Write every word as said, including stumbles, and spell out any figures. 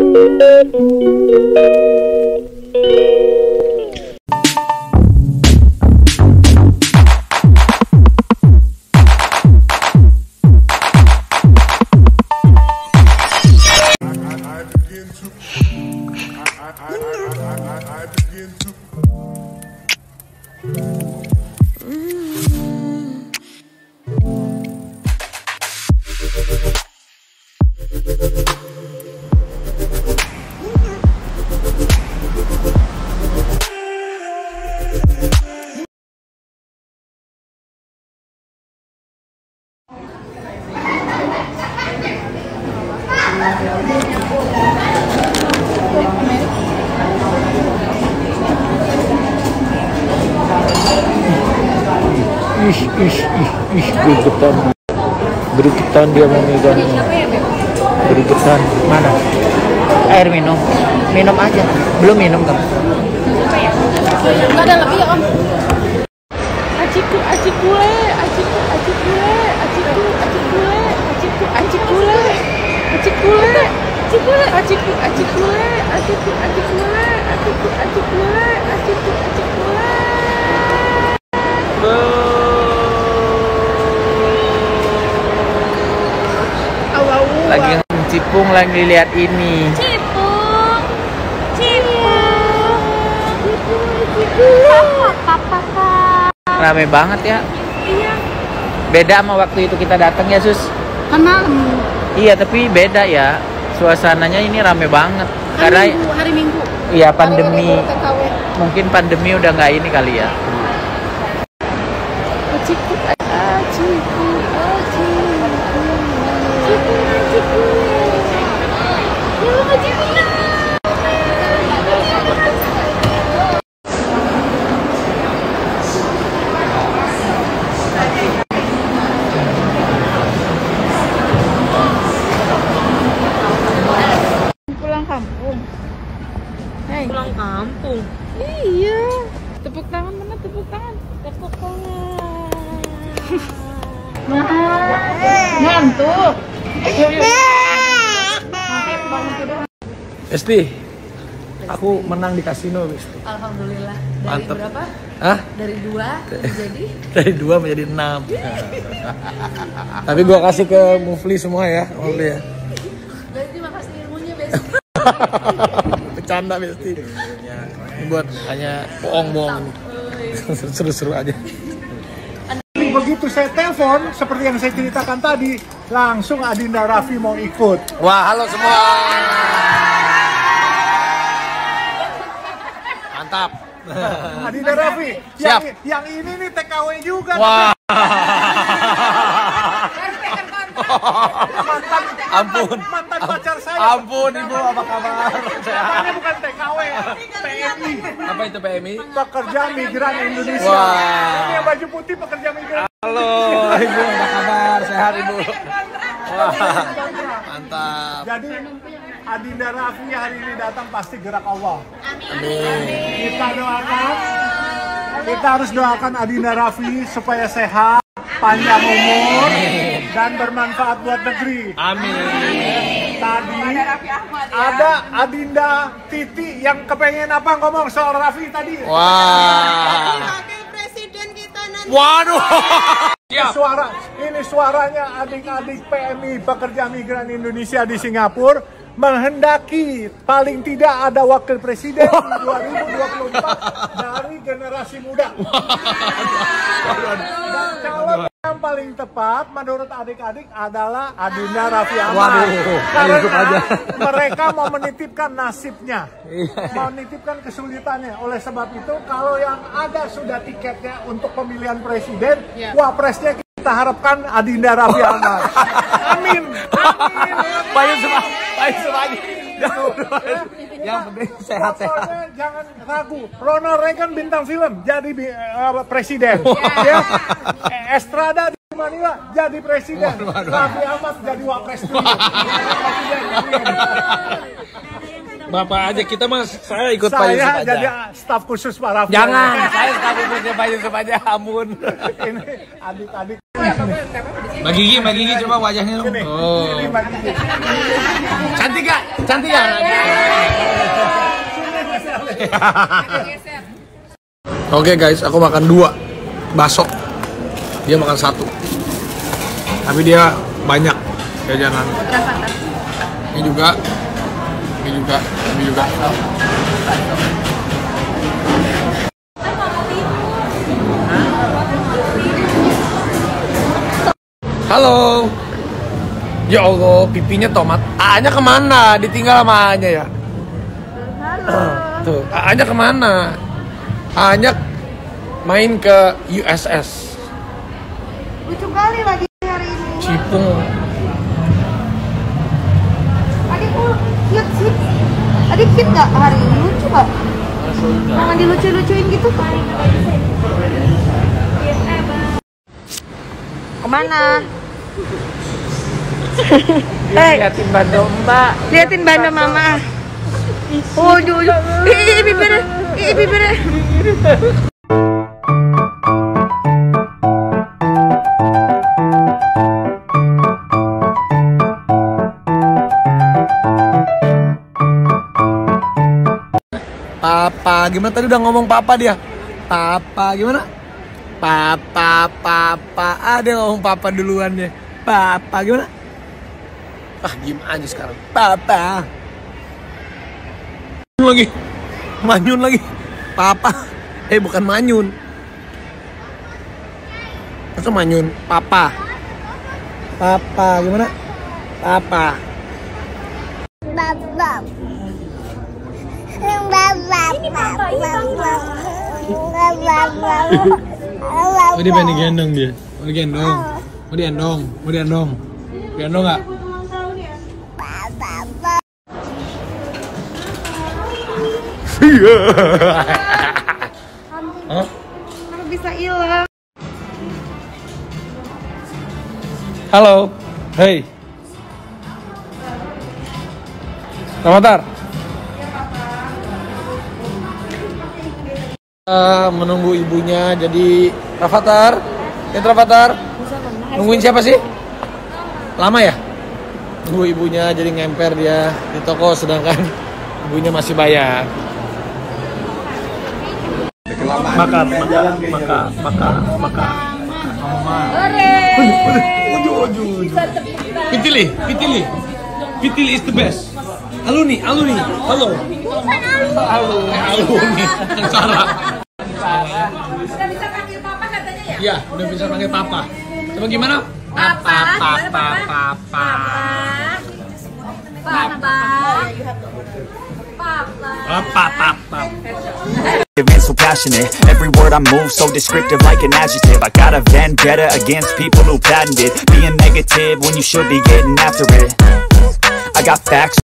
Ih, ih, ih, ih, gregetan. Gregetan dia memegangnya. Gregetan. Mana? Air minum. Minum aja. Belum minum kan? Enggak ada lebih ya, Om. Aciku, acikule, aciku, acikule, aciku, acikule, aciku, acikule, acikule, acikule, aciku, acikule, aciku, acikule, aciku, acikule, aciku, acikule. Lagi cipung, lagi lihat ini. Cipung, cipung, cipung, papa. Rame banget ya. Iya. Beda sama waktu itu kita datang ya, Sus. Kan malam. Iya, tapi beda ya. Suasananya ini rame banget. Hari Karena Minggu, hari Minggu. iya pandemi. T K W. Mungkin pandemi udah nggak ini kali ya. Aciku, aciku, aciku, aciku, aciku. Pulang kampung. Hey. Pulang kampung. Iya. Tepuk tangan mana? Tepuk tangan. Tepuk tangan. Ngantuk. Esti, aku menang di kasino, Esti. Alhamdulillah. Dari Mantep. berapa? Hah? Dari dua jadi. Dari dua menjadi enam. Tapi gua kasih ke Mufli semua ya, Mufli ya. Berarti makasih ilmunya besok. Bercanda, Esti. Ini buat hanya bohong-bohong. Seru-seru aja. Begitu saya telepon, seperti yang saya ceritakan tadi, langsung Adinda Raffi mau ikut. Wah, halo semua. Mantap. Adinda Raffi, Siap. yang, yang ini nih T K W juga. Wah. Mantan, Ampun. mantan pacar saya. Ampun, Ibu, apa kabar? Namanya bukan T K W, P M I. Apa itu P M I? Pekerja Migran Indonesia. Wah. Ini yang baju putih pekerja migran. Halo, Ibu, apa kabar? Sehat, Ibu? Wah, mantap. Jadi Adinda Raffi hari ini datang pasti gerak Allah. Amin. Kita doakan, kita harus doakan Adinda Raffi supaya sehat, panjang umur, dan bermanfaat buat negeri. Amin. Tadi ada Adinda Titi yang kepengen apa ngomong soal Raffi tadi. Wah. Wakil presiden kita nanti. Waduh. Suara, ini suaranya adik-adik P M I pekerja migran Indonesia di Singapura menghendaki paling tidak ada wakil presiden di dua ribu dua puluh empat dari generasi muda. Dan calon yang paling tepat menurut adik-adik adalah Adinda Raffi Ahmad. Waduh, Karena ikut aja. mereka mau menitipkan nasibnya, mau menitipkan kesulitannya. Oleh sebab itu, kalau yang ada sudah tiketnya untuk pemilihan presiden, Ya. wapresnya kita harapkan Adinda Raffi Ahmad. Amin. Amin. Bayu semua, bayu semuanya. Yang penting sehat-sehat. Pokoknya jangan ragu. Ronald Reagan bintang film jadi uh, presiden. Ya. Estrada di Manila jadi presiden. Raffi Ahmad jadi wapres dulu. Bapak aja kita mas, saya ikut Pak Yusuf Saya aja. jadi staf khusus Pak Raffi. Jangan, saya sekali punya Pak Yusuf aja, ampun. Ini adik-adik. Mbak Gigi, Mbak Gigi coba wajahnya dong. Sini. Oh. Ini bagi. Cantik gak? Cantik gak? Oke guys, aku makan dua bakso. Dia makan satu. Tapi dia banyak jajanan. Ini juga. Ini juga. Ini juga. Halo. Ya Allah, pipinya tomat. A-nya kemana? Ditinggal sama A-nya ya? Halo. Tuh, A-nya kemana? A-nya main ke U S S. Lucu kali lagi hari ini. Cipung. Adikku cute sih. Adik cute gak hari ini? Lucu gak? Jangan dilucu-lucuin gitu. Kemana? Hey. Liatin bando mbak. Liatin bando mama. Oh, jujur. Ih, bibirnya. Ih, bibirnya. Papa, gimana tadi udah ngomong papa dia? Papa, gimana? Papa, papa. Ada ngomong papa duluan deh. Papa, gimana? Ah, diem aja sekarang. Papa. Lagi. Manyun lagi. Papa. Eh, bukan manyun. Masa manyun? Papa. Papa, gimana? Papa. Baba. Baba. Ini papa, ini papa. Baba. Oh, dia pengen digendong dia. Mau digendong. Mau digendong. Mau digendong. Digendong nggak? Hah? Aku bisa hilang. Halo. Hey. Rafathar. Uh, menunggu ibunya, jadi Rafathar, ya Rafathar, nungguin siapa sih? Lama ya? Nunggu ibunya, jadi ngemper dia di toko, sedangkan ibunya masih bayar. Makan, makan, makan, makan, makan. Pitili, pitili, pitili is the best. Aluni, aluni, halo. Halo, aluni, Sarah. Udah bisa panggil papa katanya ya? Iya, udah bisa panggil papa. Coba gimana? Papa, papa, papa. Papa. Papa, papa. And so passionate, every word I move so descriptive like an adjective. I got a vendetta against people who patented being negative when you should be getting after it. I got facts.